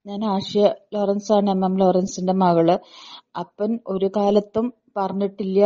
ഞാൻ ആഷ്യ ലോറൻസ് ആണ്, MM ലോറൻസിന്റെ മകള്. അപ്പൻ ഒരു കാലത്തും പറഞ്ഞിട്ടില്ല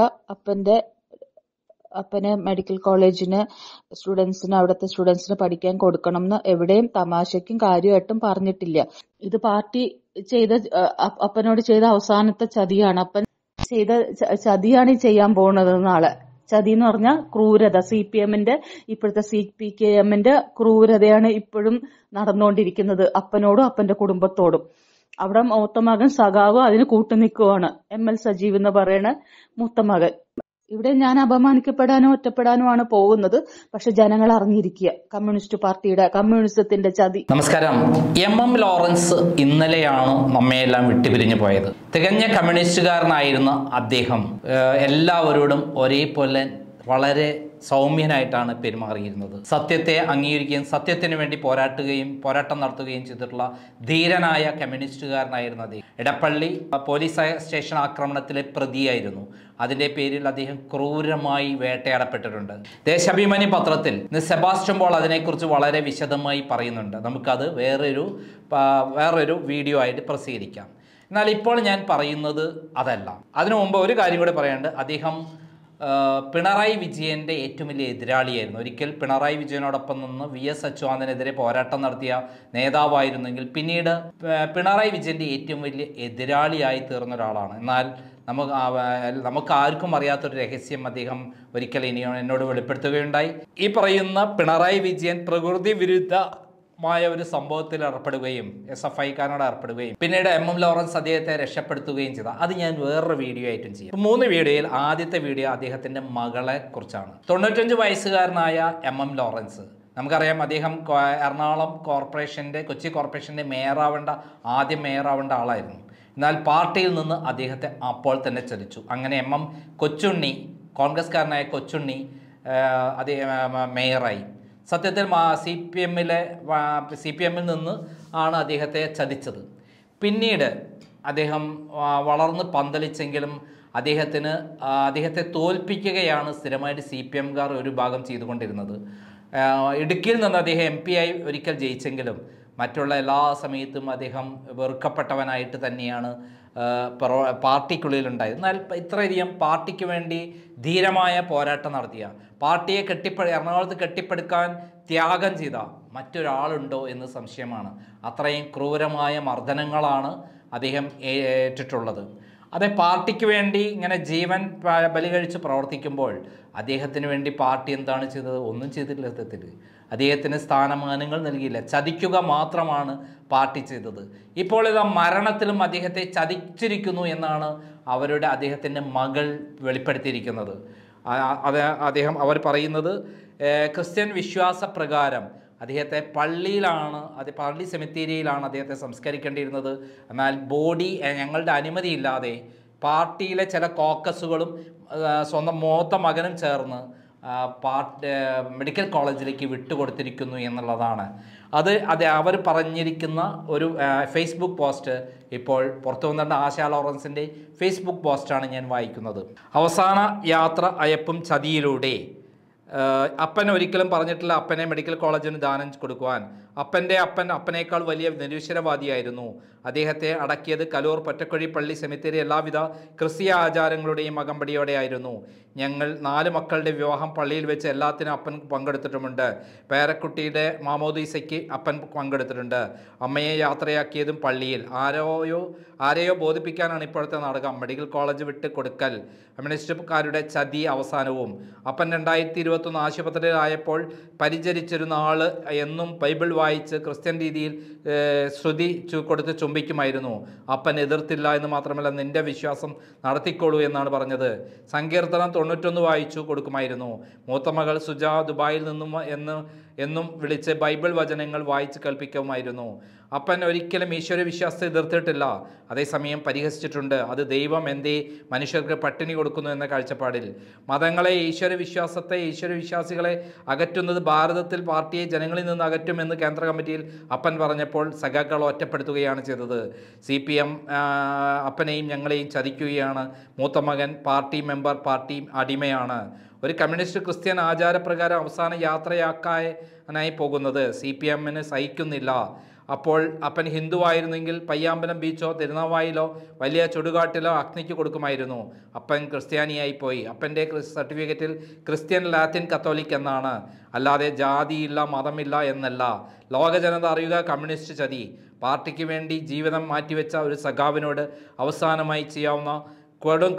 അപ്പന് മെഡിക്കൽ കോളേജിന് അവിടുത്തെ സ്റ്റുഡൻസിന് പഠിക്കാൻ കൊടുക്കണം എന്ന് എവിടെയും തമാശയ്ക്കും കാര്യമായിട്ടും പറഞ്ഞിട്ടില്ല. ഇത് പാർട്ടി അപ്പനോട് ചെയ്ത അവസാനത്തെ ചതിയാണ്. അപ്പൻ ചെയ്ത ചതിയാണ് ഈ ചെയ്യാൻ പോകുന്നത് നാളെ. ചതി എന്ന് പറഞ്ഞാൽ ക്രൂരത. ഇപ്പോഴത്തെ CPKM ക്രൂരതയാണ് ഇപ്പോഴും നടന്നുകൊണ്ടിരിക്കുന്നത് അപ്പനോടും അപ്പന്റെ കുടുംബത്തോടും. അവിടെ മൂത്ത മകൻ സഖാവ് അതിന് കൂട്ടുനിൽക്കുവാണ്. ML സജീവ് എന്ന് പറയുന്ന മൂത്ത മകൻ. ഇവിടെ ഞാൻ അപമാനിക്കപ്പെടാനോ ഒറ്റപ്പെടാനോ ആണ് പോകുന്നത്. പക്ഷെ ജനങ്ങൾ അറിഞ്ഞിരിക്കുക കമ്മ്യൂണിസത്തിന്റെ ചതി. നമസ്കാരം. MM ലോറൻസ് ഇന്നലെയാണ് നമ്മയെല്ലാം വിട്ടുപിരിഞ്ഞു പോയത്. തികഞ്ഞ കമ്മ്യൂണിസ്റ്റുകാരനായിരുന്ന അദ്ദേഹം എല്ലാവരോടും ഒരേപോലെ വളരെ സൗമ്യനായിട്ടാണ് പെരുമാറിയിരുന്നത്. സത്യത്തെ അംഗീകരിക്കുകയും സത്യത്തിന് വേണ്ടി പോരാട്ടം നടത്തുകയും ചെയ്തിട്ടുള്ള ധീരനായ കമ്മ്യൂണിസ്റ്റുകാരനായിരുന്നു അദ്ദേഹം. ഇടപ്പള്ളി പോലീസ് സ്റ്റേഷൻ ആക്രമണത്തിലെ പ്രതിയായിരുന്നു. അതിന്റെ പേരിൽ അദ്ദേഹം ക്രൂരമായി വേട്ടയാടപ്പെട്ടിട്ടുണ്ട്. ദേശാഭിമാനി പത്രത്തിൽ സെബാസ്റ്റ്യൻ പോൾ അതിനെക്കുറിച്ച് വളരെ വിശദമായി പറയുന്നുണ്ട്. നമുക്കത് വേറൊരു വീഡിയോ ആയിട്ട് പ്രസിദ്ധീകരിക്കാം. എന്നാൽ ഇപ്പോൾ ഞാൻ പറയുന്നത് അതല്ല. അതിനു മുമ്പ് ഒരു കാര്യം കൂടി പറയാനുണ്ട്. അദ്ദേഹം പിണറായി വിജയൻ്റെ ഏറ്റവും വലിയ എതിരാളിയായിരുന്നു. ഒരിക്കൽ പിണറായി വിജയനോടൊപ്പം നിന്ന് VS അച്യുതാനന്ദനെതിരെ പോരാട്ടം നടത്തിയ നേതാവായിരുന്നെങ്കിൽ പിന്നീട് പിണറായി വിജയൻ്റെ ഏറ്റവും വലിയ എതിരാളിയായി തീർന്ന ഒരാളാണ്. എന്നാൽ നമുക്ക് ആർക്കും അറിയാത്തൊരു രഹസ്യം അദ്ദേഹം ഒരിക്കൽ എന്നോട് വെളിപ്പെടുത്തുകയുണ്ടായി. ഈ പറയുന്ന പിണറായി വിജയൻ പ്രകൃതി വിരുദ്ധമായ ഒരു സംഭവത്തിൽ ഏർപ്പെടുകയും SFIക്കാരനോട് ഏർപ്പെടുകയും പിന്നീട് MM ലോറൻസ് അദ്ദേഹത്തെ രക്ഷപ്പെടുത്തുകയും ചെയ്ത അത് ഞാൻ വേറൊരു വീഡിയോ ആയിട്ടും ചെയ്യും. 3 വീഡിയോയിൽ ആദ്യത്തെ വീഡിയോ അദ്ദേഹത്തിന്റെ മകളെ കുറിച്ചാണ്. 95 വയസ്സുകാരനായ MM ലോറൻസ്, നമുക്കറിയാം അദ്ദേഹം എറണാകുളം കൊച്ചി കോർപ്പറേഷന്റെ ആദ്യം മേയറാവേണ്ട ആളായിരുന്നു. എന്നാൽ പാർട്ടിയിൽ നിന്ന് അദ്ദേഹത്തെ അപ്പോൾ തന്നെ ചതിച്ചു. അങ്ങനെ കൊച്ചുണ്ണി, കോൺഗ്രസ്കാരനായ കൊച്ചുണ്ണി മേയറായി. സത്യത്തിൽ CPMൽ നിന്ന് ആണ് അദ്ദേഹത്തെ ചതിച്ചത്. പിന്നീട് അദ്ദേഹം വളർന്ന് പന്തലിച്ചെങ്കിലും അദ്ദേഹത്തെ തോൽപ്പിക്കുകയാണ് സ്ഥിരമായിട്ട് CPMകാർ ഒരു ഭാഗം ചെയ്തുകൊണ്ടിരുന്നത്. ഇടുക്കിയിൽ നിന്ന് അദ്ദേഹം MP ആയി ഒരിക്കൽ ജയിച്ചെങ്കിലും മറ്റുള്ള എല്ലാ സമയത്തും അദ്ദേഹം വെറുക്കപ്പെട്ടവനായിട്ട് തന്നെയാണ് പാർട്ടിക്കുള്ളിലുണ്ടായത്. എന്നാൽ ഇത്രയധികം പാർട്ടിക്ക് വേണ്ടി ധീരമായ പോരാട്ടം നടത്തിയ, പാർട്ടിയെ എറണാകുളത്ത് കെട്ടിപ്പടുക്കാൻ ത്യാഗം ചെയ്ത മറ്റൊരാളുണ്ടോ എന്ന് സംശയമാണ്. അത്രയും ക്രൂരമായ മർദ്ദനങ്ങളാണ് അദ്ദേഹം ഏറ്റിട്ടുള്ളത്. അതെ, പാർട്ടിക്ക് വേണ്ടി ഇങ്ങനെ ജീവൻ ബലി കഴിച്ച് പ്രവർത്തിക്കുമ്പോൾ അദ്ദേഹത്തിന് വേണ്ടി പാർട്ടി എന്താണ് ചെയ്തത്? ഒന്നും ചെയ്തിട്ടില്ല. സത്യത്തിൽ അദ്ദേഹത്തിന് സ്ഥാനമാനങ്ങൾ നൽകിയില്ല, ചതിക്കുക മാത്രമാണ് പാർട്ടി ചെയ്തത്. ഇപ്പോൾ ഇതാ മരണത്തിലും അദ്ദേഹത്തെ ചതിച്ചിരിക്കുന്നു എന്നാണ് അദ്ദേഹത്തിൻ്റെ മകൾ വെളിപ്പെടുത്തിയിരിക്കുന്നത്. അവർ പറയുന്നത് ക്രിസ്ത്യൻ വിശ്വാസപ്രകാരം അദ്ദേഹത്തെ പള്ളി സെമിത്തേരിയിലാണ് അദ്ദേഹത്തെ സംസ്കരിക്കേണ്ടിയിരുന്നത്. എന്നാൽ ബോഡി ഞങ്ങളുടെ അനുമതിയില്ലാതെ പാർട്ടിയിലെ ചില കോക്കസുകളും സ്വന്തം മൂത്ത മകനും ചേർന്ന് മെഡിക്കൽ കോളേജിലേക്ക് വിട്ടുകൊടുത്തിരിക്കുന്നു എന്നുള്ളതാണ്. അവർ പറഞ്ഞിരിക്കുന്ന ഒരു ഫേസ്ബുക്ക് പോസ്റ്റ് ഇപ്പോൾ പുറത്തു വന്നിട്ട് ആശാ ലോറൻസിൻ്റെ ഫേസ്ബുക്ക് പോസ്റ്റാണ് ഞാൻ വായിക്കുന്നത്. അവസാന യാത്ര അയപ്പും ചതിയിലൂടെ അപ്പൻ ഒരിക്കലും പറഞ്ഞിട്ടില്ല അപ്പനെ മെഡിക്കൽ കോളേജിന് ദാനം കൊടുക്കുവാൻ. അപ്പനേക്കാൾ വലിയ നിരീശ്വരവാദിയായിരുന്നു. അദ്ദേഹത്തെ അടക്കിയത് കലൂർ പൊറ്റക്കുഴി പള്ളി സെമിത്തേരി എല്ലാവിധ ക്രിസ്തീയ ആചാരങ്ങളുടെയും അകമ്പടിയോടെ ആയിരുന്നു. ഞങ്ങൾ 4 മക്കളുടെ വിവാഹം പള്ളിയിൽ വെച്ച് എല്ലാത്തിനും അപ്പൻ പങ്കെടുത്തിട്ടുമുണ്ട്. പേരക്കുട്ടിയുടെ മാമോദീസയ്ക്ക് അപ്പൻ പങ്കെടുത്തിട്ടുണ്ട്. അമ്മയെ യാത്രയാക്കിയതും പള്ളിയിൽ. ആരെയോ ബോധിപ്പിക്കാനാണ് ഇപ്പോഴത്തെ നാടകം. മെഡിക്കൽ കോളേജ് വിട്ട് കൊടുക്കൽ, കമ്മ്യൂണിസ്റ്റുകാരുടെ ചതി അവസാനവും. അപ്പൻ 2021 ആശുപത്രിയിലായപ്പോൾ പരിചരിച്ചിരുന്ന ആൾ എന്നും ബൈബിൾ വായിച്ച് ക്രിസ്ത്യൻ രീതിയിൽ ശ്രുതി കൊടുത്ത് ചുംബിക്കുമായിരുന്നു. അപ്പൻ എതിർത്തില്ല എന്ന് മാത്രമല്ല, നിന്റെ വിശ്വാസം നടത്തിക്കോളൂ എന്നാണ് പറഞ്ഞത്. സങ്കീർത്തനം 91 വായിച്ചു കൊടുക്കുമായിരുന്നു. മൂത്ത മകൾ സുജ ദുബായിൽ നിന്നും എന്നും വിളിച്ച് ബൈബിൾ വചനങ്ങൾ വായിച്ച് കേൾപ്പിക്കുമായിരുന്നു. അപ്പൻ ഒരിക്കലും ഈശ്വര വിശ്വാസത്തെ എതിർത്തിട്ടില്ല, അതേസമയം പരിഹസിച്ചിട്ടുണ്ട്. അത് ദൈവം എന്തേ മനുഷ്യർക്ക് പട്ടിണി കൊടുക്കുന്നു എന്ന കാഴ്ചപ്പാടിൽ. മതങ്ങളെ ഈശ്വരവിശ്വാസികളെ അകറ്റുന്നത് ഭാരതത്തിൽ പാർട്ടിയെ ജനങ്ങളിൽ നിന്ന് അകറ്റുമെന്ന് കേന്ദ്ര കമ്മിറ്റിയിൽ അപ്പൻ പറഞ്ഞപ്പോൾ സഖാക്കൾ ഒറ്റപ്പെടുത്തുകയാണ് ചെയ്തത്. CPM അപ്പനെയും ഞങ്ങളെയും ചതിക്കുകയാണ്. മൂത്ത മകൻ പാർട്ടി മെമ്പർ, പാർട്ടി അടിമയാണ്. ഒരു കമ്മ്യൂണിസ്റ്റ് ക്രിസ്ത്യൻ ആചാരപ്രകാരം അവസാന യാത്രയാക്കാനായി പോകുന്നത് CPMന് സഹിക്കുന്നില്ല. അപ്പോൾ അപ്പൻ ഹിന്ദുവായിരുന്നെങ്കിൽ പയ്യാമ്പലം ബീച്ചോ തിരുനാവായിലോ വലിയ ചുടുകാട്ടിലോ അഗ്നിക്ക് കൊടുക്കുമായിരുന്നു. അപ്പൻ ക്രിസ്ത്യാനിയായി പോയി. അപ്പൻ്റെ സർട്ടിഫിക്കറ്റിൽ ക്രിസ്ത്യൻ ലാറ്റിൻ കത്തോലിക് എന്നാണ്, അല്ലാതെ ജാതിയില്ല മതമില്ല എന്നല്ല. ലോക ജനത അറിയുക, കമ്മ്യൂണിസ്റ്റ് ചതി. പാർട്ടിക്ക് വേണ്ടി ജീവിതം മാറ്റിവെച്ച ഒരു സഖാവിനോട് അവസാനമായി ചെയ്യാവുന്ന കൊടും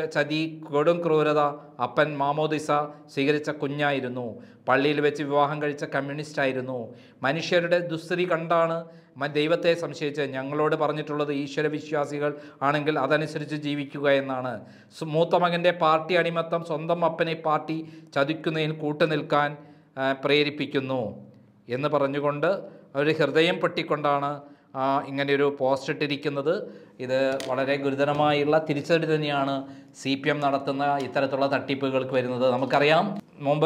ക്രൂരത അപ്പൻ മാമോദിസ സ്വീകരിച്ച കുഞ്ഞായിരുന്നു. പള്ളിയിൽ വെച്ച് വിവാഹം കഴിച്ച കമ്മ്യൂണിസ്റ്റായിരുന്നു. മനുഷ്യരുടെ ദുസ്ഥിതി കണ്ടാണ് ദൈവത്തെ സംശയിച്ച് ഞങ്ങളോട് പറഞ്ഞിട്ടുള്ളത് ഈശ്വരവിശ്വാസികൾ ആണെങ്കിൽ അതനുസരിച്ച് ജീവിക്കുക എന്നാണ്. മൂത്ത മകൻ്റെ പാർട്ടി അടിമത്തം സ്വന്തം അപ്പനെ പാർട്ടി ചതിക്കുന്നതിൽ കൂട്ടുനിൽക്കാൻ പ്രേരിപ്പിക്കുന്നു എന്ന് പറഞ്ഞുകൊണ്ട് അവർ ഹൃദയം പൊട്ടിക്കൊണ്ടാണ് ഇങ്ങനെയൊരു പോസ്റ്റ് ഇട്ടിരിക്കുന്നത്. ഇത് വളരെ ഗുരുതരമായുള്ള തിരിച്ചടി തന്നെയാണ് CPM നടത്തുന്ന ഇത്തരത്തിലുള്ള തട്ടിപ്പുകൾക്ക് വരുന്നത്. നമുക്കറിയാം, മുമ്പ്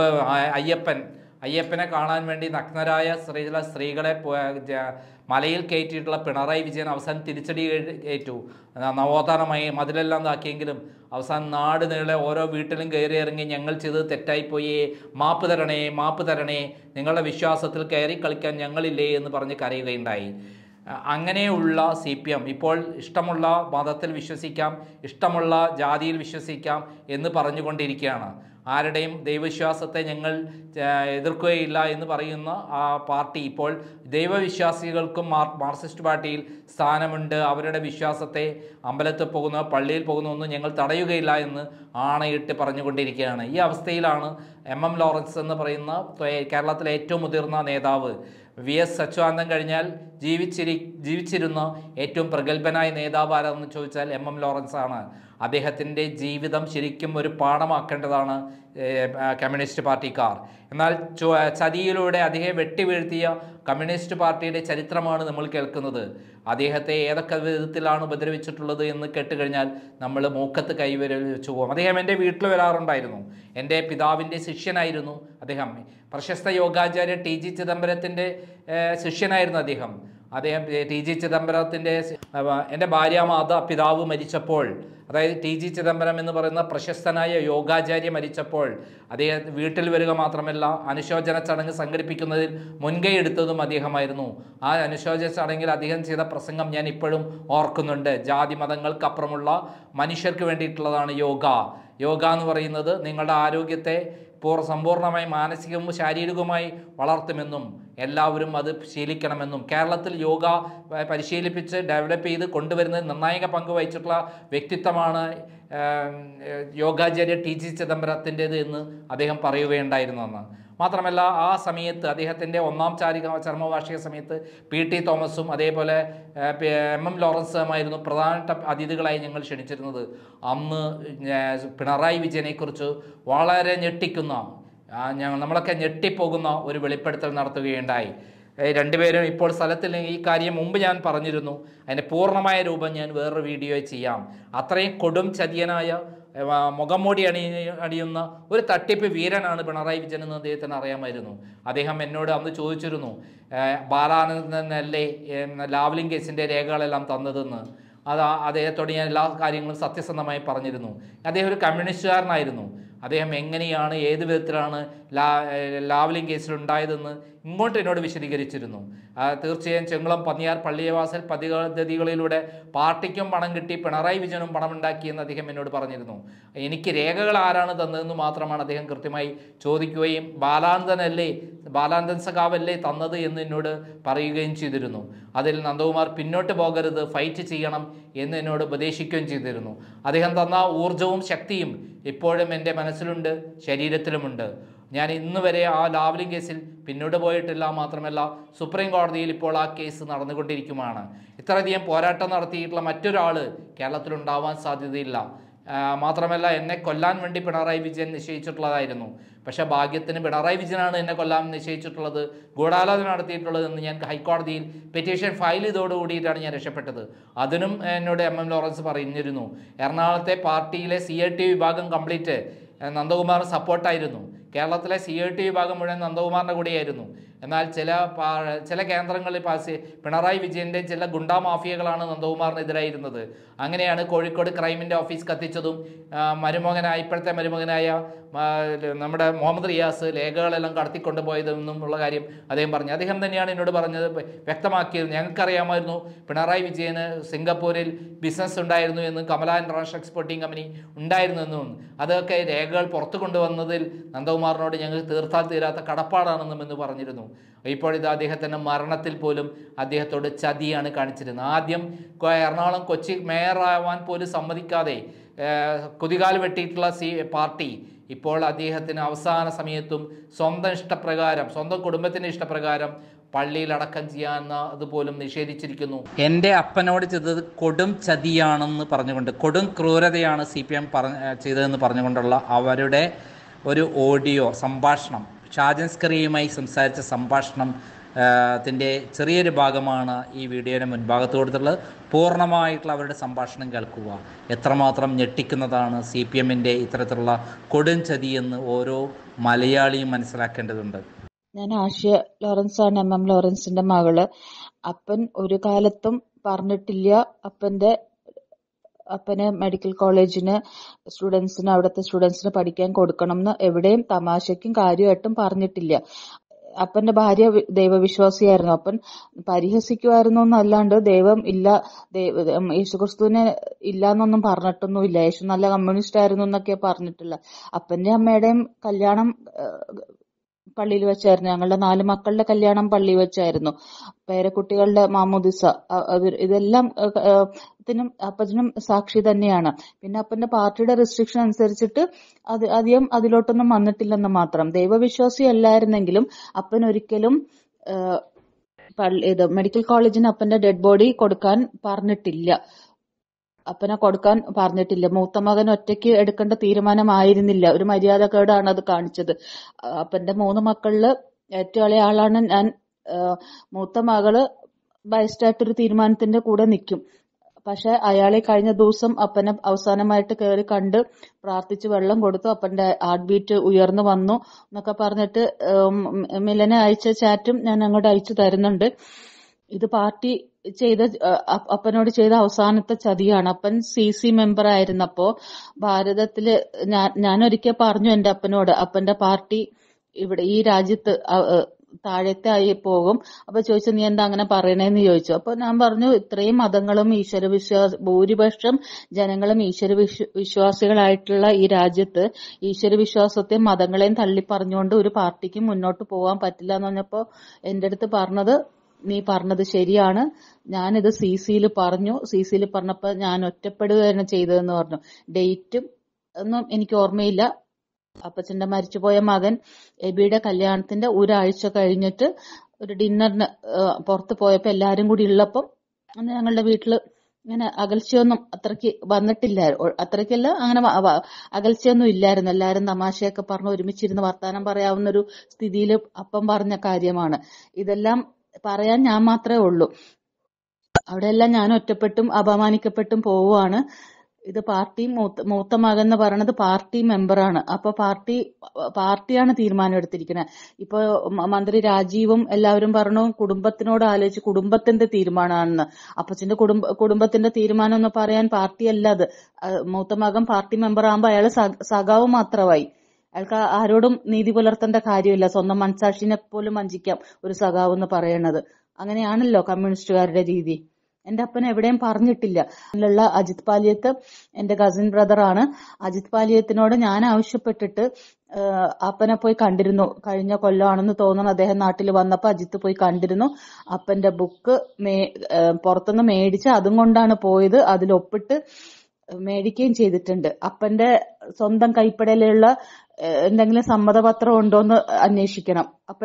അയ്യപ്പനെ കാണാൻ വേണ്ടി നഗ്നരായ സ്ത്രീകളെ മലയിൽ കയറ്റിയിട്ടുള്ള പിണറായി വിജയൻ അവസാനം തിരിച്ചടി ഏറ്റു. നവോത്ഥാനമായി മതിലെല്ലാം ഇതാക്കിയെങ്കിലും അവസാനം നാട് നീളെ ഓരോ വീട്ടിലും കയറി ഇറങ്ങി ഞങ്ങൾ ചെയ്ത് തെറ്റായിപ്പോയി, മാപ്പ് തരണേ, നിങ്ങളുടെ വിശ്വാസത്തിൽ കയറി കളിക്കാൻ ഞങ്ങളില്ലേ എന്ന് പറഞ്ഞ് കരയുകയുണ്ടായി. അങ്ങനെയുള്ള CPM ഇപ്പോൾ ഇഷ്ടമുള്ള മതത്തിൽ വിശ്വസിക്കാം, ഇഷ്ടമുള്ള ജാതിയിൽ വിശ്വസിക്കാം എന്ന് പറഞ്ഞുകൊണ്ടിരിക്കുകയാണ്. ആരുടെയും ദൈവവിശ്വാസത്തെ ഞങ്ങൾ എതിർക്കുകയില്ല എന്ന് പറയുന്ന ആ പാർട്ടി ഇപ്പോൾ ദൈവവിശ്വാസികൾക്കും മാർക്സിസ്റ്റ് പാർട്ടിയിൽ സ്ഥാനമുണ്ട്, അവരുടെ വിശ്വാസത്തെ അമ്പലത്തിൽ പോകുന്ന പള്ളിയിൽ പോകുന്ന ഒന്നും ഞങ്ങൾ തടയുകയില്ല എന്ന് ആണയിട്ട് പറഞ്ഞുകൊണ്ടിരിക്കുകയാണ്. ഈ അവസ്ഥയിലാണ് MM ലോറൻസ് എന്ന് പറയുന്ന കേരളത്തിലെ ഏറ്റവും മുതിർന്ന നേതാവ്, VS അച്യുതാനന്ദൻ കഴിഞ്ഞാൽ ജീവിച്ചിരുന്ന ഏറ്റവും പ്രഗത്ഭനായ നേതാവ് ആരാണെന്ന് ചോദിച്ചാൽ MM ലോറൻസ് ആണ്. അദ്ദേഹത്തിൻ്റെ ജീവിതം ശരിക്കും ഒരു പാഠമാക്കേണ്ടതാണ് കമ്മ്യൂണിസ്റ്റ് പാർട്ടിക്കാർ. എന്നാൽ ചതിയിലൂടെ അദ്ദേഹം വെട്ടിവീഴ്ത്തിയ കമ്മ്യൂണിസ്റ്റ് പാർട്ടിയുടെ ചരിത്രമാണ് നമ്മൾ കേൾക്കുന്നത്. അദ്ദേഹത്തെ ഏതൊക്കെ വിധത്തിലാണ് ഉപദ്രവിച്ചിട്ടുള്ളത് എന്ന് കേട്ടുകഴിഞ്ഞാൽ നമ്മൾ മൂക്കത്ത് കൈവച്ചു പോകും. അദ്ദേഹം എൻ്റെ വീട്ടിൽ വരാറുണ്ടായിരുന്നു. എൻ്റെ പിതാവിൻ്റെ ശിഷ്യനായിരുന്നു അദ്ദേഹം. പ്രശസ്ത യോഗാചാര്യ TG ചിദംബരത്തിൻ്റെ ശിഷ്യനായിരുന്നു അദ്ദേഹം. TG ചിദംബരത്തിൻ്റെ എൻ്റെ പിതാവ് മരിച്ചപ്പോൾ, അതായത് TG ചിദംബരം എന്ന് പറയുന്ന പ്രശസ്തനായ യോഗാചാര്യ മരിച്ചപ്പോൾ അദ്ദേഹം വീട്ടിൽ വരിക മാത്രമല്ല, അനുശോചന ചടങ്ങ് സംഘടിപ്പിക്കുന്നതിൽ മുൻകൈ എടുത്തതും അദ്ദേഹമായിരുന്നു. ആ അനുശോചന ചടങ്ങിൽ അദ്ദേഹം ചെയ്ത പ്രസംഗം ഞാൻ ഇപ്പോഴും ഓർക്കുന്നുണ്ട്. ജാതി മതങ്ങൾക്കപ്പുറമുള്ള മനുഷ്യർക്ക് വേണ്ടിയിട്ടുള്ളതാണ് യോഗ എന്ന് പറയുന്നത്. നിങ്ങളുടെ ആരോഗ്യത്തെ സമ്പൂർണ്ണമായി മാനസികവും ശാരീരികവുമായി വളർത്തുമെന്നും എല്ലാവരും അത് ശീലിക്കണമെന്നും കേരളത്തിൽ യോഗ പരിശീലിപ്പിച്ച് ഡെവലപ്പ് ചെയ്ത് കൊണ്ടുവരുന്നതിൽ നിർണായക പങ്ക് വഹിച്ചിട്ടുള്ള വ്യക്തിത്വമാണ് യോഗാചാര്യ TG ചിദംബരത്തിൻ്റേത് എന്ന് അദ്ദേഹം പറയുകയുണ്ടായിരുന്നെന്ന്. മാത്രമല്ല ആ സമയത്ത് അദ്ദേഹത്തിൻ്റെ 1ാം ചരമവാർഷിക സമയത്ത് PT തോമസും അതേപോലെ MM ലോറൻസുമായിരുന്നു പ്രധാന അതിഥികളായി ഞങ്ങൾ ക്ഷണിച്ചിരുന്നത്. അന്ന് പിണറായി വിജയനെക്കുറിച്ച് വളരെ ഞെട്ടിക്കുന്ന, നമ്മളൊക്കെ ഞെട്ടിപ്പോകുന്ന ഒരു വെളിപ്പെടുത്തൽ നടത്തുകയുണ്ടായി. രണ്ടുപേരും ഇപ്പോൾ സ്ഥലത്തില്ലെങ്കിൽ ഈ കാര്യം മുമ്പ് ഞാൻ പറഞ്ഞിരുന്നു. അതിൻ്റെ പൂർണ്ണമായ രൂപം ഞാൻ വേറൊരു വീഡിയോ ചെയ്യാം. അത്രയും കൊടും ചതിയനായ മുഖംമൂടി അണിയുന്ന ഒരു തട്ടിപ്പ് വീരനാണ് പിണറായി വിജയൻ എന്ന് അദ്ദേഹത്തിന് അറിയാമായിരുന്നു. അദ്ദേഹം എന്നോട് അന്ന് ചോദിച്ചിരുന്നു, ബാലാനന്ദനല്ലേ ലാവ്ലിൻ കേസിൻ്റെ രേഖകളെല്ലാം തന്നതെന്ന്. അദ്ദേഹത്തോട് ഞാൻ എല്ലാ കാര്യങ്ങളും സത്യസന്ധമായി പറഞ്ഞിരുന്നു. അദ്ദേഹം ഒരു കമ്മ്യൂണിസ്റ്റുകാരനായിരുന്നു. അദ്ദേഹം എങ്ങനെയാണ് ഏത് വിധത്തിലാണ് ലാവ്ലിൻ കേസിലുണ്ടായതെന്ന് ഇങ്ങോട്ട് എന്നോട് വിശദീകരിച്ചിരുന്നു. തീർച്ചയായും ചെങ്ങളം പന്നിയാർ പള്ളിയവാസൽ പദ്ധതികളിലൂടെ പാർട്ടിക്കും പണം കിട്ടി, പിണറായി വിജയനും പണമുണ്ടാക്കിയെന്ന് അദ്ദേഹം എന്നോട് പറഞ്ഞിരുന്നു. എനിക്ക് രേഖകൾ ആരാണ് തന്നതെന്ന് മാത്രമാണ് അദ്ദേഹം കൃത്യമായി ചോദിക്കുകയും ബാലാനന്ദൻ സഖാവല്ലേ തന്നത് എന്ന് എന്നോട് പറയുകയും ചെയ്തിരുന്നു. അതിൽ നന്ദകുമാർ പിന്നോട്ട് പോകരുത്, ഫൈറ്റ് ചെയ്യണം എന്ന് എന്നോട് ഉപദേശിക്കുകയും ചെയ്തിരുന്നു. അദ്ദേഹം തന്ന ഊർജവും ശക്തിയും ഇപ്പോഴും എൻ്റെ മനസ്സിലുണ്ട്, ശരീരത്തിലുമുണ്ട്. ഞാൻ ഇന്ന് വരെ ആ ലാവ്ലിൻ കേസിൽ പിന്നോട്ട് പോയിട്ടില്ല. മാത്രമല്ല സുപ്രീം കോടതിയിൽ ഇപ്പോൾ ആ കേസ് നടന്നുകൊണ്ടിരിക്കുകയാണ്. ഇത്രയധികം പോരാട്ടം നടത്തിയിട്ടുള്ള മറ്റൊരാൾ കേരളത്തിലുണ്ടാവാൻ സാധ്യതയില്ല. മാത്രമല്ല എന്നെ കൊല്ലാൻ വേണ്ടി പിണറായി വിജയൻ നിശ്ചയിച്ചിട്ടുള്ളതായിരുന്നു. പക്ഷേ ഭാഗ്യത്തിന് പിണറായി വിജയനാണ് എന്നെ കൊല്ലാൻ നിശ്ചയിച്ചിട്ടുള്ളത്, ഗൂഢാലോചന നടത്തിയിട്ടുള്ളതെന്ന് ഞാൻ ഹൈക്കോടതിയിൽ പെറ്റീഷൻ ഫയൽ ചെയ്തോടുകൂടിയിട്ടാണ് ഞാൻ രക്ഷപ്പെട്ടത്. അതിനും എന്നോട് MM ലോറൻസ് പറഞ്ഞിരുന്നു. എറണാകുളത്തെ പാർട്ടിയിലെ CIT വിഭാഗം കംപ്ലീറ്റ് നന്ദകുമാർ സപ്പോർട്ടായിരുന്നു. കേരളത്തിലെ CIT വിഭാഗം മുഴുവൻ നന്ദകുമാറിൻ്റെ കൂടെയായിരുന്നു. എന്നാൽ ചില കേന്ദ്രങ്ങളിൽ പിണറായി വിജയൻ്റെ ചില ഗുണ്ടാ മാഫിയകളാണ് നന്ദകുമാറിനെതിരായിരുന്നത്. അങ്ങനെയാണ് കോഴിക്കോട് ക്രൈമിൻ്റെ ഓഫീസ് കത്തിച്ചതും ഇപ്പോഴത്തെ മരുമകനായ നമ്മുടെ മുഹമ്മദ് റിയാസ് രേഖകളെല്ലാം കടത്തിക്കൊണ്ടുപോയതെന്നുള്ള കാര്യം അദ്ദേഹം പറഞ്ഞു. അദ്ദേഹം തന്നെയാണ് എന്നോട് പറഞ്ഞത്, വ്യക്തമാക്കിയത്. ഞങ്ങൾക്കറിയാമായിരുന്നു പിണറായി വിജയന് സിംഗപ്പൂരിൽ ബിസിനസ് ഉണ്ടായിരുന്നു എന്നും കമല ഇൻ്റർനാഷണൽ എക്സ്പോർട്ടിംഗ് കമ്പനി ഉണ്ടായിരുന്നു എന്നും അതൊക്കെ രേഖകൾ പുറത്തു കൊണ്ടുവന്നതിൽ നന്ദകുമാറിനോട് ഞങ്ങൾക്ക് തീർത്താൽ തീരാത്ത കടപ്പാടാണെന്നും എന്ന് പറഞ്ഞിരുന്നു. ഇപ്പോഴിത് അദ്ദേഹത്തിൻ്റെ മരണത്തിൽ പോലും അദ്ദേഹത്തോട് ചതിയാണ് കാണിച്ചിരുന്നത്. ആദ്യം എറണാകുളം കൊച്ചി മേയറാവാൻ പോലും സമ്മതിക്കാതെ കുതികാൽ വെട്ടിയിട്ടുള്ള പാർട്ടി ഇപ്പോൾ അദ്ദേഹത്തിന് അവസാന സമയത്തും സ്വന്തം ഇഷ്ടപ്രകാരം, സ്വന്തം കുടുംബത്തിൻ്റെ ഇഷ്ടപ്രകാരം പള്ളിയിൽ അടക്കം ചെയ്യാമെന്ന് അതുപോലും നിഷേധിച്ചിരിക്കുന്നു. എൻ്റെ അപ്പനോട് ചെയ്തത് കൊടും ചതിയാണെന്ന് പറഞ്ഞുകൊണ്ട്, കൊടും ക്രൂരതയാണ് CPM ചെയ്തതെന്ന് പറഞ്ഞുകൊണ്ടുള്ള അവരുടെ ഒരു ഓഡിയോ സംഭാഷണം, ഷാജൻ സ്കറിയുമായി സംസാരിച്ച സംഭാഷണം ത്തിൻ്റെ ചെറിയൊരു ഭാഗമാണ് ഈ വീഡിയോയുടെ മുൻഭാഗത്ത് കൊടുത്തിട്ടുള്ളത്. പൂർണ്ണമായിട്ടുള്ള അവരുടെ സംഭാഷണം കേൾക്കുക. എത്രമാത്രം ഞെട്ടിക്കുന്നതാണ് CPMൻ്റെ ഇത്തരത്തിലുള്ള കൊടും ചതി എന്ന് ഓരോ മലയാളിയും മനസ്സിലാക്കേണ്ടതുണ്ട്. ഞാൻ ആഷ്യ ലോറൻസ് ആണ്, MM ലോറൻസിന്റെ മകള്. അപ്പൻ ഒരു കാലത്തും പറഞ്ഞിട്ടില്ല അപ്പന് മെഡിക്കൽ കോളേജിന് അവിടുത്തെ സ്റ്റുഡൻസിന് പഠിക്കാൻ കൊടുക്കണം എന്ന് എവിടെയും തമാശയ്ക്കും കാര്യമായിട്ടും പറഞ്ഞിട്ടില്ല. അപ്പന്റെ ഭാര്യ ദൈവവിശ്വാസിയായിരുന്നു. അപ്പൻ പരിഹസിക്കുമായിരുന്നു എന്നല്ലാണ്ട് ദൈവം ഇല്ല, യേശുക്രിസ്തുവിനെ ഇല്ലാന്നൊന്നും പറഞ്ഞിട്ടൊന്നുമില്ല. യേശു നല്ല കമ്മ്യൂണിസ്റ്റ് ആയിരുന്നു എന്നൊക്കെ പറഞ്ഞിട്ടില്ല. അപ്പന്റെ അമ്മയുടെയും കല്യാണം പള്ളിയിൽ വെച്ചായിരുന്നു. ഞങ്ങളുടെ 4 മക്കളുടെ കല്യാണം പള്ളിയിൽ വെച്ചായിരുന്നു. പേരക്കുട്ടികളുടെ മാമോദിസ, ഇതെല്ലാം അപ്പനും സാക്ഷി തന്നെയാണ്. പിന്നെ അപ്പന്റെ പാർട്ടിയുടെ റെസ്ട്രിക്ഷൻ അനുസരിച്ചിട്ട് അധികം അതിലോട്ടൊന്നും വന്നിട്ടില്ലെന്ന് മാത്രം. ദൈവവിശ്വാസി അല്ലായിരുന്നെങ്കിലും അപ്പൻ ഒരിക്കലും മെഡിക്കൽ കോളേജിന് അപ്പന്റെ ഡെഡ് ബോഡി കൊടുക്കാൻ പറഞ്ഞിട്ടില്ല. മൂത്ത മകൻ ഒറ്റയ്ക്ക് എടുക്കേണ്ട തീരുമാനമായിരുന്നില്ല. ഒരു മര്യാദക്കേടാണ് അത് കാണിച്ചത്. അപ്പന്റെ 3 മക്കളില് ഏറ്റവും ഇളയ ആളാണ് ഞാൻ. മൂത്ത മകള് ബയസ്ഡായിട്ടൊരു തീരുമാനത്തിന്റെ കൂടെ നിൽക്കും. പക്ഷെ അയാളെ കഴിഞ്ഞ ദിവസം അപ്പനെ അവസാനമായിട്ട് കയറി കണ്ട് പ്രാർത്ഥിച്ച് വെള്ളം കൊടുത്തു. അപ്പന്റെ ഹാർട്ട് ബീറ്റ് ഉയർന്നു വന്നു എന്നൊക്കെ പറഞ്ഞിട്ട് മിലനെ അയച്ച ചാറ്റും ഞാൻ അങ്ങോട്ട് അയച്ചു തരുന്നുണ്ട്. ഇത് പാർട്ടി അപ്പനോട് ചെയ്ത അവസാനത്തെ ചതിയാണ്. അപ്പൻ CC മെമ്പർ ആയിരുന്നപ്പോ ഭാരതത്തില് ഞാൻ ഒരിക്കൽ പറഞ്ഞു എന്റെ അപ്പനോട്, അപ്പന്റെ പാർട്ടി ഇവിടെ ഈ രാജ്യത്ത് താഴത്തെ ആയി പോകും. അപ്പൊ ചോദിച്ചു, നീ എന്താ അങ്ങനെ പറയണേന്ന് ചോദിച്ചു. അപ്പൊ ഞാൻ പറഞ്ഞു, ഇത്രയും മതങ്ങളും ഭൂരിപക്ഷം ജനങ്ങളും വിശ്വാസികളായിട്ടുള്ള ഈ രാജ്യത്ത് ഈശ്വരവിശ്വാസത്തെയും മതങ്ങളെയും തള്ളിപ്പറഞ്ഞുകൊണ്ട് ഒരു പാർട്ടിക്ക് മുന്നോട്ട് പോകാൻ പറ്റില്ല എന്ന് പറഞ്ഞപ്പോ എന്റെ അടുത്ത് പറഞ്ഞത്, നീ പറഞ്ഞത് ശരിയാണ്, ഞാനിത് CCയിൽ പറഞ്ഞു. CCയിൽ പറഞ്ഞപ്പോ ഞാൻ ഒറ്റപ്പെടുകയാണ് ചെയ്തതെന്ന് പറഞ്ഞു. ഡേറ്റും ഒന്നും എനിക്ക് ഓർമ്മയില്ല. അപ്പച്ചന്റെ മരിച്ചുപോയ മകൻ എബിയുടെ കല്യാണത്തിന്റെ ഒരാഴ്ച കഴിഞ്ഞിട്ട് ഒരു ഡിന്നറിന് പുറത്ത് പോയപ്പോ എല്ലാരും കൂടി ഉള്ളപ്പം ഞങ്ങളുടെ വീട്ടില് ഇങ്ങനെ അകൽച്ചയൊന്നും അത്രയ്ക്ക് വന്നിട്ടില്ല. അത്രയ്ക്കല്ല, അങ്ങനെ അകൽച്ചയൊന്നും ഇല്ലായിരുന്നു. എല്ലാരും തമാശയൊക്കെ പറഞ്ഞ് ഒരുമിച്ചിരുന്ന് വർത്താനം പറയാവുന്നൊരു സ്ഥിതിയിൽ അപ്പം പറഞ്ഞ കാര്യമാണ്. ഇതെല്ലാം പറയാൻ ഞാൻ മാത്രമേ ഉള്ളൂ. അവിടെയെല്ലാം ഞാൻ ഒറ്റപ്പെട്ടും അപമാനിക്കപ്പെട്ടും പോവുകയാണ്. ഇത് മൂത്ത മകൻ എന്ന് പറയുന്നത് പാർട്ടി മെമ്പറാണ്. അപ്പൊ പാർട്ടിയാണ് തീരുമാനം എടുത്തിരിക്കുന്നത്. ഇപ്പൊ മന്ത്രി രാജീവും എല്ലാവരും പറഞ്ഞു കുടുംബത്തിനോട് ആലോചിച്ച് കുടുംബത്തിന്റെ തീരുമാനമാണെന്ന്. അപ്പച്ചന്റെ കുടുംബത്തിന്റെ തീരുമാനം എന്ന് പറയാൻ പാർട്ടിയല്ല അത്. മൂത്ത മകൻ പാർട്ടി മെമ്പർ ആകുമ്പോ അയാള് സഖാവ് മാത്രമായി. അയാൾക്ക് ആരോടും നീതി പുലർത്തേണ്ട കാര്യമില്ല. സ്വന്തം മനസാക്ഷിനെ പോലും വഞ്ചിക്കാം ഒരു സഖാവ് എന്ന് പറയുന്നത്. അങ്ങനെയാണല്ലോ കമ്മ്യൂണിസ്റ്റുകാരുടെ രീതി. എന്റെ അപ്പൻ എവിടെയും പറഞ്ഞിട്ടില്ല. അതിലുള്ള അജിത് പാലിയത്ത് എന്റെ കസിൻ ബ്രദറാണ്. അജിത് പാലിയത്തിനോട് ഞാൻ ആവശ്യപ്പെട്ടിട്ട് അപ്പനെ പോയി കണ്ടിരുന്നു. കഴിഞ്ഞ കൊല്ലമാണെന്ന് തോന്നുന്നു അദ്ദേഹം നാട്ടിൽ വന്നപ്പോ അജിത്ത് പോയി കണ്ടിരുന്നു. അപ്പന്റെ ബുക്ക് പുറത്തുനിന്ന് മേടിച്ച് അതും കൊണ്ടാണ് പോയത്. അതിലൊപ്പിട്ട് മേടിക്കുകയും ചെയ്തിട്ടുണ്ട്. അപ്പന്റെ സ്വന്തം കൈപ്പടയിലുള്ള എന്തെങ്കിലും സമ്മതപത്രം ഉണ്ടോന്ന് അന്വേഷിക്കണം.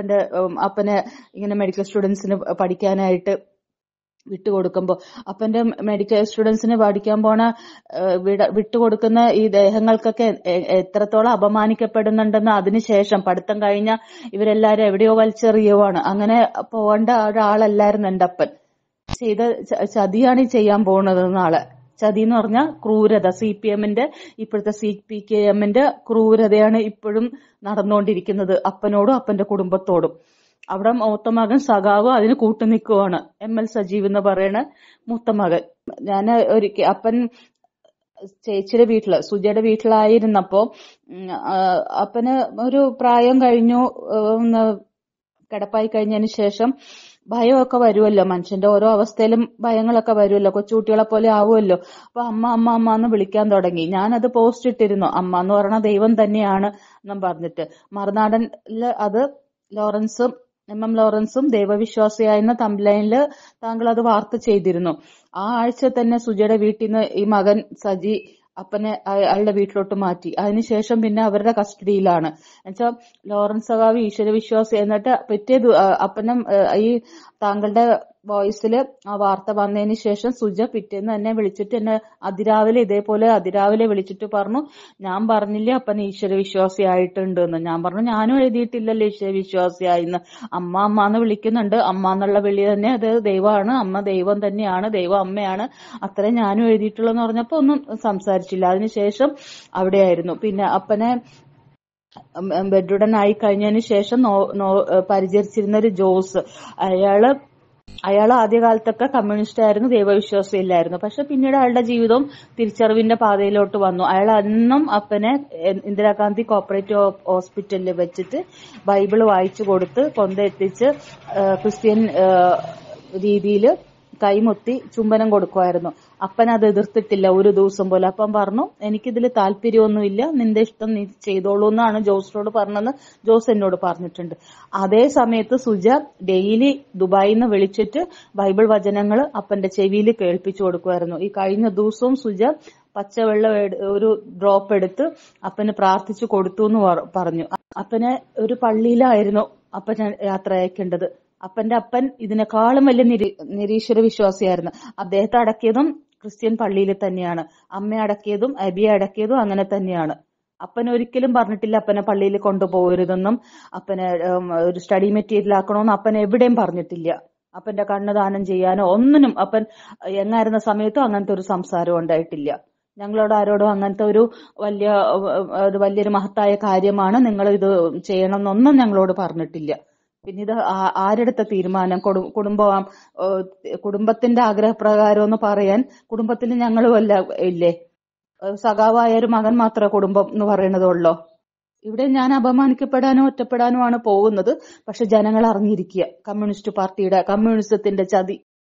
അപ്പനെ ഇങ്ങനെ മെഡിക്കൽ സ്റ്റുഡൻസിന് പഠിക്കാനായിട്ട് വിട്ടുകൊടുക്കുമ്പോ അപ്പന്റെ മെഡിക്കൽ സ്റ്റുഡൻസിന് പഠിക്കാൻ പോണ വിട്ടുകൊടുക്കുന്ന ഈ ദേഹങ്ങൾക്കൊക്കെ എത്രത്തോളം അപമാനിക്കപ്പെടുന്നുണ്ടെന്ന് അതിനുശേഷം പഠിത്തം കഴിഞ്ഞ ഇവരെല്ലാരും എവിടെയോ വലിച്ചെറിയുവാണ്. അങ്ങനെ പോകേണ്ട ഒരാളല്ലായിരുന്നു എന്റെ അപ്പൻ. ചെയ്ത ചതിയാണ് ചെയ്യാൻ പോകുന്നത് നാളെ. ചതി എന്ന് പറഞ്ഞാൽ ക്രൂരത. CPMന്റെ ഇപ്പോഴത്തെ CPKMന്റെ ക്രൂരതയാണ് ഇപ്പോഴും നടന്നുകൊണ്ടിരിക്കുന്നത് അപ്പനോടും അപ്പന്റെ കുടുംബത്തോടും. അവിടെ മൂത്ത മകൻ സഖാവ് അതിന് കൂട്ടുനിൽക്കുവാണ്. ML സജീവ് എന്ന് പറയണ മൂത്ത മകൻ. ഞാൻ ഒരിക്കൽ അപ്പൻ ചേച്ചിയുടെ വീട്ടില് സുജയുടെ വീട്ടിലായിരുന്നപ്പോ അപ്പന് ഒരു പ്രായം കഴിഞ്ഞു, കിടപ്പായി കഴിഞ്ഞതിന് ശേഷം ഭയമൊക്കെ വരുമല്ലോ, മനുഷ്യന്റെ ഓരോ അവസ്ഥയിലും ഭയങ്ങളൊക്കെ വരുമല്ലോ, കൊച്ചുകുട്ടികളെ പോലെ ആവുമല്ലോ. അപ്പൊ അമ്മ അമ്മ അമ്മ എന്ന് വിളിക്കാൻ തുടങ്ങി. ഞാനത് പോസ്റ്റ് ഇട്ടിരുന്നു, അമ്മ എന്ന് പറഞ്ഞ ദൈവം തന്നെയാണ് എന്നും പറഞ്ഞിട്ട്. മറുനാടനില് അത് ലോറൻസും MM ലോറൻസും ദൈവവിശ്വാസിയായിരുന്ന തംബ്ലൈനില് താങ്കൾ അത് വാർത്ത ചെയ്തിരുന്നു. ആ ആഴ്ച തന്നെ സുജയുടെ വീട്ടിൽ നിന്ന് ഈ മകൻ സജി അപ്പനെ അയാളുടെ വീട്ടിലോട്ട് മാറ്റി. അതിനുശേഷം പിന്നെ അവരുടെ കസ്റ്റഡിയിലാണ്. എന്നുവെച്ചാൽ ലോറൻസ് സഖാവ് ഈശ്വരവിശ്വാസി. എന്നിട്ട് പിറ്റേ അപ്പനും ഈ താങ്കളുടെ വോയിസിൽ ആ വാർത്ത വന്നതിന് ശേഷം സുജ പിറ്റേന്ന് എന്നെ വിളിച്ചിട്ട് എന്നെ ഇതേപോലെ അതിരാവിലെ വിളിച്ചിട്ട് പറഞ്ഞു, ഞാൻ പറഞ്ഞില്ലേ അപ്പൻ ഈശ്വരവിശ്വാസി ആയിട്ടുണ്ട് എന്ന്. ഞാൻ പറഞ്ഞു, ഞാനും എഴുതിയിട്ടില്ലല്ലോ ഈശ്വരവിശ്വാസിയായിന്ന്. അമ്മ അമ്മ എന്ന് വിളിക്കുന്നുണ്ട്, അമ്മ എന്നുള്ള വിളി തന്നെ അത് ദൈവമാണ്, അമ്മ ദൈവം തന്നെയാണ്, ദൈവം അമ്മയാണ്, അത്രയും ഞാനും എഴുതിയിട്ടുള്ളൂ എന്ന് പറഞ്ഞപ്പോ ഒന്നും സംസാരിച്ചില്ല. അതിനുശേഷം അവിടെയായിരുന്നു. പിന്നെ അപ്പനെ ബെഡ്രുഡൻ ആയി കഴിഞ്ഞതിന് ശേഷം പരിചരിച്ചിരുന്ന ഒരു ജോസ്, അയാൾ ആദ്യകാലത്തൊക്കെ കമ്മ്യൂണിസ്റ്റ് ആയിരുന്നു, ദൈവവിശ്വാസം ഇല്ലായിരുന്നു. പക്ഷെ പിന്നീട് അയാളുടെ ജീവിതം തിരിച്ചറിവിന്റെ പാതയിലോട്ട് വന്നു. അയാൾ അന്നും അപ്പനെ ഇന്ദിരാഗാന്ധി കോപ്പറേറ്റീവ് ഹോസ്പിറ്റലിൽ വെച്ചിട്ട് ബൈബിള് വായിച്ചു കൊടുത്ത് കൊണ്ടെത്തിച്ച് ക്രിസ്ത്യൻ രീതിയിൽ കൈമുത്തി ചുംബനം കൊടുക്കുമായിരുന്നു. അപ്പൻ അത് എതിർത്തിട്ടില്ല ഒരു ദിവസം പോലും. അപ്പൻ പറഞ്ഞു, എനിക്കിതിൽ താല്പര്യമൊന്നുമില്ല, നിന്റെ ഇഷ്ടം നീ ചെയ്തോളൂ എന്നാണ് ജോസിനോട് പറഞ്ഞതെന്ന് ജോസ് എന്നോട് പറഞ്ഞിട്ടുണ്ട്. അതേ സമയത്ത് സുജ ഡെയിലി ദുബായിൽ നിന്ന് വിളിച്ചിട്ട് ബൈബിൾ വചനങ്ങൾ അപ്പന്റെ ചെവിയിൽ കേൾപ്പിച്ചു കൊടുക്കുമായിരുന്നു. ഈ കഴിഞ്ഞ ദിവസവും സുജ പച്ചവെള്ളം ഒരു ഡ്രോപ്പ് എടുത്ത് അപ്പന് പ്രാർത്ഥിച്ചു കൊടുത്തു എന്ന് പറഞ്ഞു. അപ്പനെ ഒരു പള്ളിയിലായിരുന്നു അപ്പൻ യാത്ര അയക്കേണ്ടത്. അപ്പന്റെ അപ്പൻ ഇതിനേക്കാളും വലിയ നിരീശ്വര വിശ്വാസിയായിരുന്നു. അദ്ദേഹത്തെ അടക്കിയതും ക്രിസ്ത്യൻ പള്ളിയിൽ തന്നെയാണ്. അമ്മയെ അടക്കിയതും അബിയെ അടക്കിയതും അങ്ങനെ തന്നെയാണ്. അപ്പൻ ഒരിക്കലും പറഞ്ഞിട്ടില്ല അപ്പനെ പള്ളിയിൽ കൊണ്ടുപോകരുതെന്നും അപ്പനെ ഒരു സ്റ്റഡി മെറ്റീരിയൽ ആക്കണമെന്നും അപ്പൻ എവിടെയും പറഞ്ഞിട്ടില്ല. അപ്പന്റെ കണ്ണ് ദാനം ചെയ്യാനോ ഒന്നിനും അപ്പൻ എങ്ങായിരുന്ന സമയത്തും അങ്ങനത്തെ ഒരു സംസാരം ഉണ്ടായിട്ടില്ല. ഞങ്ങളോട് ആരോടും അങ്ങനത്തെ ഒരു വലിയൊരു മഹത്തായ കാര്യമാണ്, നിങ്ങൾ ഇത് ചെയ്യണം എന്നൊന്നും ഞങ്ങളോട് പറഞ്ഞിട്ടില്ല. പിന്നെ ഇത് ആരെടുത്ത തീരുമാനം? കുടുംബത്തിന്റെ ആഗ്രഹപ്രകാരം എന്ന് പറയാൻ കുടുംബത്തിൽ ഞങ്ങളും ഇല്ലേ? സഖാവായ ഒരു മകൻ മാത്രമേ കുടുംബം എന്ന് പറയണതുള്ളോ? ഇവിടെ ഞാൻ അപമാനിക്കപ്പെടാനോ ഒറ്റപ്പെടാനോ ആണ് പോകുന്നത്. പക്ഷെ ജനങ്ങൾ അറിഞ്ഞിരിക്കുക കമ്മ്യൂണിസ്റ്റ് പാർട്ടിയുടെ കമ്മ്യൂണിസത്തിന്റെ ചതി